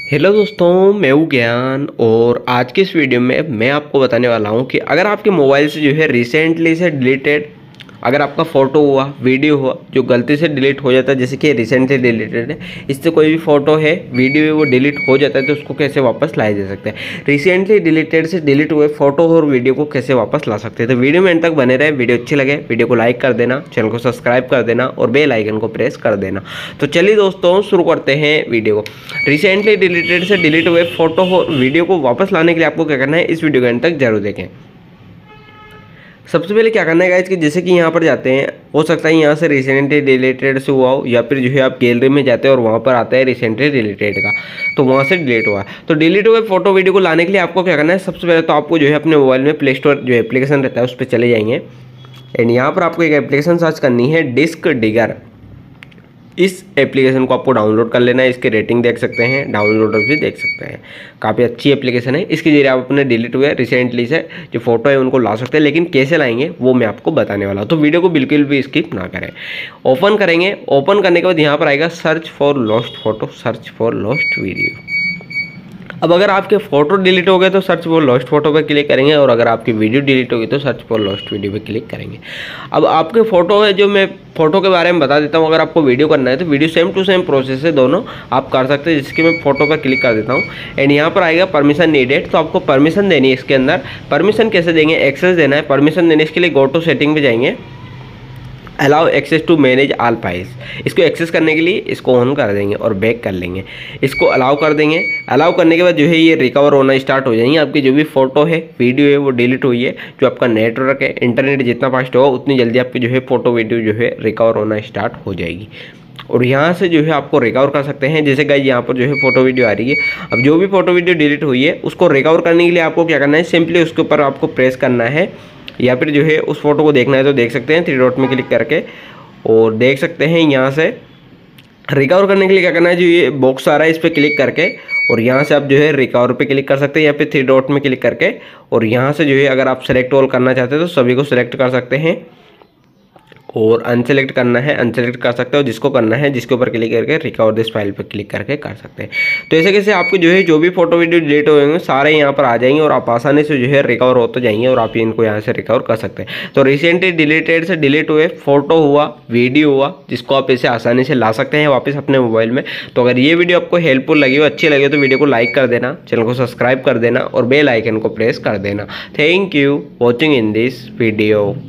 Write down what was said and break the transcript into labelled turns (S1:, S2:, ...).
S1: Hello दोस्तों, मैं हूँ ज्ञान और आज की इस वीडियो में मैं आपको बताने वाला हूँ कि अगर आपके मोबाइल से जो है रिसेंटली से डिलीटेड अगर आपका फ़ोटो हुआ, वीडियो हुआ जो गलती से डिलीट हो जाता है, जैसे कि रिसेंटली डिलीटेड है, इससे कोई भी फ़ोटो है, वीडियो है, वो डिलीट हो जाता है, तो उसको कैसे वापस लाया जा सकता है। रिसेंटली डिलीटेड से डिलीट हुए फ़ोटो और वीडियो को कैसे वापस ला सकते हैं। तो वीडियो में एंड तक बने रहे। वीडियो अच्छी लगे वीडियो को लाइक कर देना, चैनल को सब्सक्राइब कर देना और बेल आइकन को प्रेस कर देना। तो चलिए दोस्तों, शुरू करते हैं वीडियो को। रिसेंटली डिलीटेड से डिलीट हुए फ़ोटो और वीडियो को वापस लाने के लिए आपको क्या करना है, इस वीडियो के एंड तक जरूर देखें। सबसे पहले क्या करना है गाइस कि जैसे कि यहाँ पर जाते हैं, हो सकता है यहाँ से रिसेंटली डिलीटेड से हुआ हो, या फिर जो है आप गैलरी में जाते हैं और वहाँ पर आता है रिसेंटली डिलीटेड का, तो वहाँ से डिलीट हुआ। तो डिलीट हुए फोटो वीडियो को लाने के लिए आपको क्या करना है, सबसे पहले तो आपको जो है अपने मोबाइल में प्ले स्टोर जो एप्लीकेशन रहता है उस पर चले जाएंगे एंड यहाँ पर आपको एक एप्लीकेशन सर्च करनी है, डिस्क डिगर। इस एप्लीकेशन को आपको डाउनलोड कर लेना है। इसकी रेटिंग देख सकते हैं, डाउनलोडर भी देख सकते हैं, काफ़ी अच्छी एप्लीकेशन है। इसके जरिए आप अपने डिलीट हुए रिसेंटली से जो फोटो है उनको ला सकते हैं, लेकिन कैसे लाएंगे वो मैं आपको बताने वाला हूँ। तो वीडियो को बिल्कुल भी स्किप ना करें। ओपन करेंगे, ओपन करने के बाद यहाँ पर आएगा search for lost photo, search for lost video. अब अगर आपके फोटो डिलीट हो गए तो सर्च फॉर लॉस्ट फोटो पे क्लिक करेंगे, और अगर आपकी वीडियो डिलीट होगी तो सर्च फॉर लॉस्ट वीडियो पे क्लिक करेंगे। अब आपके फोटो है, जो मैं फोटो के बारे में बता देता हूँ। अगर आपको वीडियो करना है तो video same to same process है, दोनों आप कर सकते हैं। जिसके मैं फोटो पर क्लिक कर देता हूँ एंड यहाँ पर आएगा परमिशन नीडेड। तो आपको परमिशन देनी है इसके अंदर। परमिशन कैसे देंगे, एक्सेस देना है। परमिशन देने के लिए गो टू सेटिंग पे जाएंगे, allow access to manage all files. इसको एक्सेस करने के लिए इसको ऑन कर देंगे और बैक कर लेंगे। इसको अलाउ कर देंगे। अलाउ करने के बाद जो है ये रिकवर होना स्टार्ट हो जाएंगे। आपकी जो भी फोटो है, वीडियो है, वो डिलीट हुई है। जो आपका नेटवर्क है, इंटरनेट जितना फास्ट होगा उतनी जल्दी आपकी जो है फोटो वीडियो जो है रिकवर होना स्टार्ट हो जाएगी। और यहाँ से जो है आपको रिकवर कर सकते हैं। जैसे गाइस यहाँ पर जो है फोटो वीडियो आ रही है। अब जो भी फोटो वीडियो डिलीट हुई है उसको रिकवर करने के लिए आपको क्या करना है, सिंपली उसके ऊपर आपको प्रेस करना है, या फिर जो है उस फोटो को देखना है तो देख सकते हैं थ्री डॉट में क्लिक करके, और देख सकते हैं यहाँ से रिकवर करने के लिए क्या करना है, जो ये बॉक्स आ रहा है इस पर क्लिक करके, और यहाँ से आप जो है रिकवर पे क्लिक कर सकते हैं, या फिर थ्री डॉट में क्लिक करके, और यहाँ से जो है अगर आप सेलेक्ट ऑल करना चाहते हैं तो सभी को सिलेक्ट कर सकते हैं, और अनसेलेक्ट करना है अनसेलेक्ट कर सकते हो। जिसको करना है जिसके ऊपर क्लिक करके रिकवर दिस फाइल पर क्लिक करके कर सकते हैं। तो ऐसे कैसे आपके जो है जो भी फोटो वीडियो डिलीट हुए होंगे सारे यहाँ पर आ जाएंगे, और आप आसानी से जो है रिकवर होते जाएंगे, और आप इनको यहाँ से रिकवर कर सकते हैं। तो रिसेंटली डिलीटेड से डिलीट हुए फोटो हुआ, वीडियो हुआ, जिसको आप ऐसे आसानी से ला सकते हैं वापस अपने मोबाइल में। तो अगर ये वीडियो आपको हेल्पफुल लगी हो, अच्छी लगी हो, तो वीडियो को लाइक कर देना, चैनल को सब्सक्राइब कर देना और बेल आइकन को प्रेस कर देना। Thank you watching in this video.